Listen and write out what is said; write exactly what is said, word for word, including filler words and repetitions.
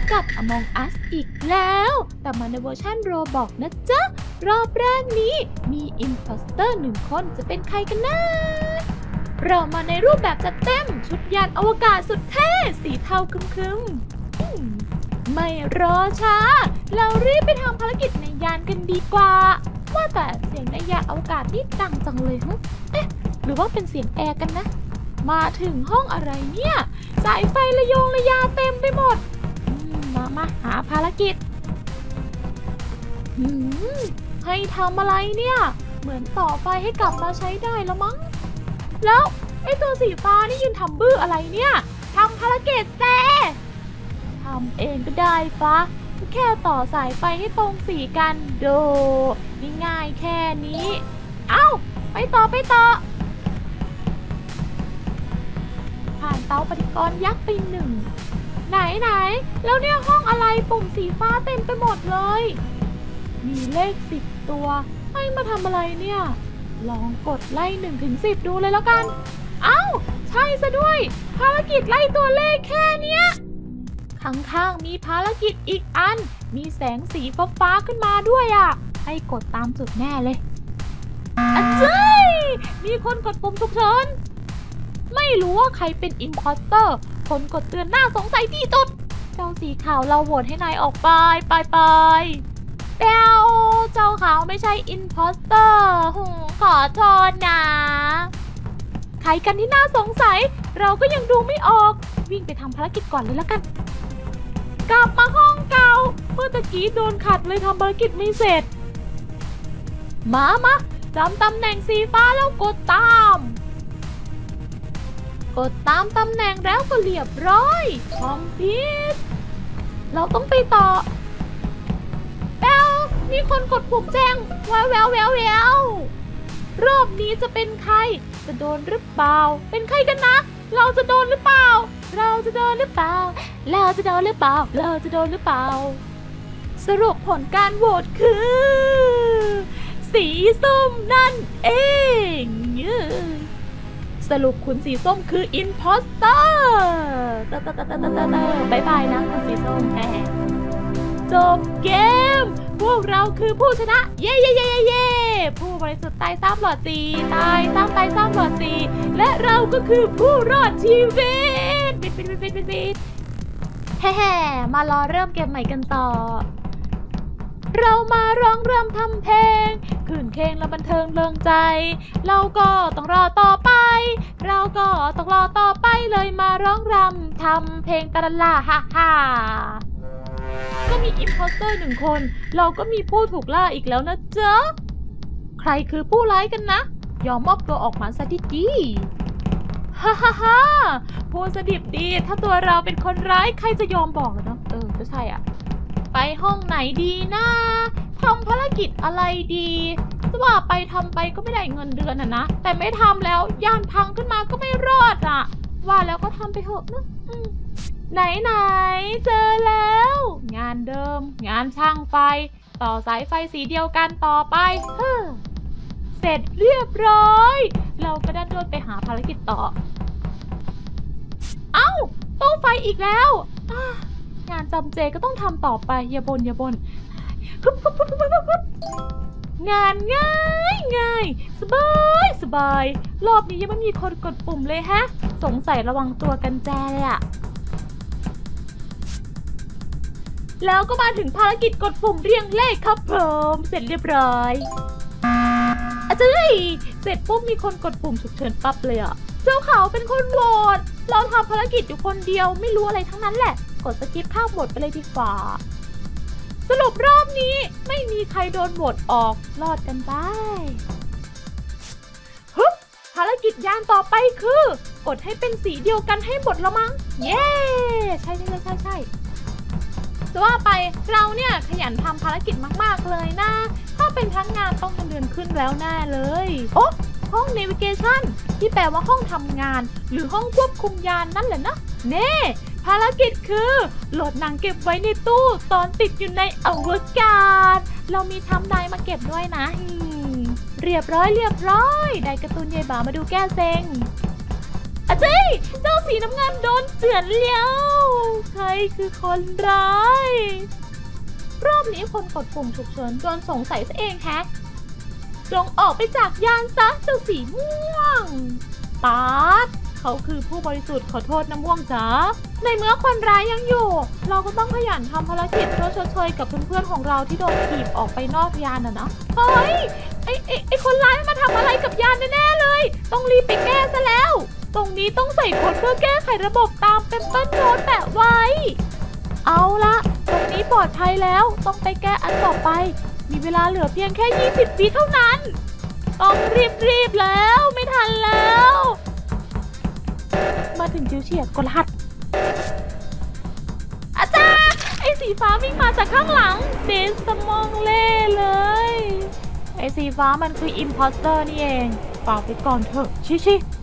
กับ Among Us อีกแล้วแต่มาในเวอร์ชันโรบอกนะจ๊ะรอบแรกนี้มีอิมโพสเตอร์หนึ่งคนจะเป็นใครกันนะเรามาในรูปแบบจัดเต็มชุดยานอวกาศสุดเท่สีเทาครึมๆไม่รอช้าเรารีบไปทำภารกิจในยานกันดีกว่าว่าแต่เสียงในยานอวกาศนี่ดังจังเลยฮะเอ๊ะหรือว่าเป็นเสียงแอร์กันนะมาถึงห้องอะไรเนี่ยสายไฟระโยงระยาเต็มไปหมดมามาหาภารกิจหืมให้ทำอะไรเนี่ยเหมือนต่อไฟให้กลับมาใช้ได้แล้วมั้งแล้วไอ้ตัวสีฟ้านี่ยืนทำบื้ออะไรเนี่ยทำภารกิจแซ่ทำเองก็ได้ปะแค่ต่อสายไฟให้ตรงสีกันโดนี่ง่ายแค่นี้เอ้าไปต่อไปต่อผ่านเตาปฏิกรณ์ยักษ์ไปหนึ่งไหนไหนแล้วเนี่ยห้องอะไรปุ่มสีฟ้าเต็มไปหมดเลยมีเลขสิบตัวให้มาทำอะไรเนี่ยลองกดไล่หนึ่งถึงสิบดูเลยแล้วกันเอ้าใช่ซะด้วยภารกิจไล่ตัวเลขแค่เนี้ยข้างๆมีภารกิจอีกอันมีแสงสีฟ้าๆขึ้นมาด้วยอ่ะให้กดตามจุดแน่เลยอะเจ้ยมีคนกดปุ่มฉุกเฉินไม่รู้ว่าใครเป็นอิมพอสเตอร์คนกดเตือนหน้าสงสัยที่สุดเจ้าสีขาวเราโหวตให้นายออกไปไปไปเป้าเจ้าขาวไม่ใช่อิมพอสเตอร์ขอโทษนะใครกันที่น่าสงสัยเราก็ยังดูไม่ออกวิ่งไปทำภารกิจก่อนเลยละกันกลับมาห้องเก่าเมื่อตะกี้โดนขัดเลยทำภารกิจไม่เสร็จมามาจำตำแหน่งสีฟ้าแล้วกดตามกดตามตำแหน่งแล้วก็เรียบร้อยคอมพิวต์เราต้องไปต่อแป๊วมีคนกดปุ่มแจ้งแววแววแววแววรอบนี้จะเป็นใครจะโดนหรือเปล่าเป็นใครกันนะเราจะโดนหรือเปล่าเราจะโดนหรือเปล่าเราจะโดนหรือเปล่าเราจะโดนหรือเปล่าสรุปผลการโหวตคือสีส้มนั่นเองสรุปคุณสีส้มคืออินพอสเตอร์เตอร์เตอร์เตอร์เตอร์เตอร์บายบายนะคุณสีส้มแหมจบเกมพวกเราคือผู้ชนะเย้เย้เย้เย้ผู้บริสุทธิ์ตายซ้ำหลอดสีตายซ้ำตายซ้ำหลอดสีและเราก็คือผู้รอดชีวิตปิดปิดปิดปิดปิดปิดแฮ่ๆมารอเริ่มเกมใหม่กันต่อเรามาร้องรำทำเพลงคืนเพลงและบันเทิงเริงใจเราก็ต้องรอต่อไปเราก็ต้องรอต่อไปเลยมาร้องรำทำเพลงตะละล่าฮ่าฮ่าก็มีอิมโพสเตอร์หนึ่งคนเราก็มีผู้ถูกล่าอีกแล้วนะจ๊ะใครคือผู้ร้ายกันนะยอมมอบตัวออกมาซะดีๆฮ่าฮ่าฮ่าผู้สดิบดีถ้าตัวเราเป็นคนร้ายใครจะยอมบอกเลยเนาะเออก็ใช่อ่ะไปห้องไหนดีนะทำภารกิจอะไรดีจะว่าไปทำไปก็ไม่ได้เงินเดือนนะนะแต่ไม่ทำแล้วยานพังขึ้นมาก็ไม่รอดอ่ะว่าแล้วก็ทำไปเถอะนะไหนไหนเจอแล้วงานเดิมงานช่างไฟต่อสายไฟสีเดียวกันต่อไปเฮ้อเสร็จเรียบร้อยเราก็ดันโดนไปหาภารกิจต่อเอ้าตู้ไฟอีกแล้วงานจำเจก็ต้องทำต่อไปอย่าบ่นอย่าบ่นงานง่ายง่ายสบายสบายรอบนี้ยังไม่มีคนกดปุ่มเลยฮะสงสัยระวังตัวกันแจเลยอะแล้วก็มาถึงภารกิจกดปุ่มเรียงเลขครับผมเสร็จเรียบร้อยอาจารย์เสร็จปุ๊บมีคนกดปุ่มฉุกเฉินปั๊บเลยอะเจ้าเขาเป็นคนโหวตเราทำภารกิจอยู่คนเดียวไม่รู้อะไรทั้งนั้นแหละกดสกิปข้ามบทไปเลยดีกว่าสรุปรอบนี้ไม่มีใครโดนโหวตออกรอดกันไปฮึบภารกิจยานต่อไปคือกดให้เป็นสีเดียวกันให้หมดแล้วมั้งเย้ใช่ใช่ใช่ใช่จะว่าไปเราเนี่ยขยันทำภารกิจมากๆเลยนะถ้าเป็นทั้งงานต้องเงินเดือนขึ้นแล้วแน่เลยโอ้ห้อง Navigation ที่แปลว่าห้องทำงานหรือห้องควบคุมยานนั่นแหละนะเน่ภารกิจคือโหลดหนังเก็บไว้ในตู้ตอนติดอยู่ในอวกาศเรามีทำได้มาเก็บด้วยนะเรียบร้อยเรียบร้อยได้การ์ตูนยายบ่ามาดูแก้เซ็งอาจารย์เจ้าสีน้ำเงินโดนเจือนเลี้ยวใครคือคนร้าย รอบนี้คนกดปุ่มฉุกเฉินจนสงสัยซะเองแฮะจงออกไปจากยานซะเจ้าสีม่วงปาดเขาคือผู้บริสุทธิ์ขอโทษน้ำม่วงจ๋าในเมื่อคนร้ายยังอยู่เราก็ต้องขยันทำภารกิจเพื่อชดเชยกับเพื่อนๆของเราที่โดนถีบออกไปนอกยานน่ะนะเฮ้ยไอ้ไอ้ไอ้คนร้ายมาทำอะไรกับยานแน่ๆเลยต้องรีบไปแก้ซะแล้วตรงนี้ต้องใส่โค้ดเพื่อแก้ไขระบบตามเป็นต้นโน้ตแปะไว้เอาละตรงนี้ปลอดภัยแล้วต้องไปแก้อันต่อไปมีเวลาเหลือเพียงแค่ยี่สิบวิเท่านั้นต้องรีบๆแล้วไม่ทันแล้วมาถึงจิวเฉียดกดรหัสอาจารย์ไอ้สีฟ้าวิ่งมาจากข้างหลังเดนสมองเล่เลยไอ้สีฟ้ามันคืออิมพอสเตอร์นี่เองฝากไปก่อนเถอะชิชิ